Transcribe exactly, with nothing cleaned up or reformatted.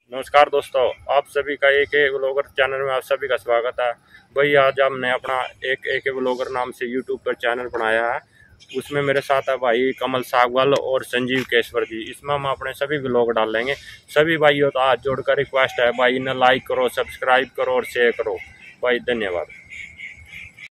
नमस्कार दोस्तों, आप सभी का एक एक व्लॉगर चैनल में आप सभी का स्वागत है। भाई आज हमने अपना एक एक व्लॉगर नाम से यूट्यूब पर चैनल बनाया है। उसमें मेरे साथ है भाई कमल सागवाल और संजीव केसवर जी। इसमें हम अपने सभी व्लॉग डालेंगे। सभी भाइयों का हाथ जोड़कर रिक्वेस्ट है भाई, इन्हें लाइक करो, सब्सक्राइब करो और शेयर करो भाई। धन्यवाद।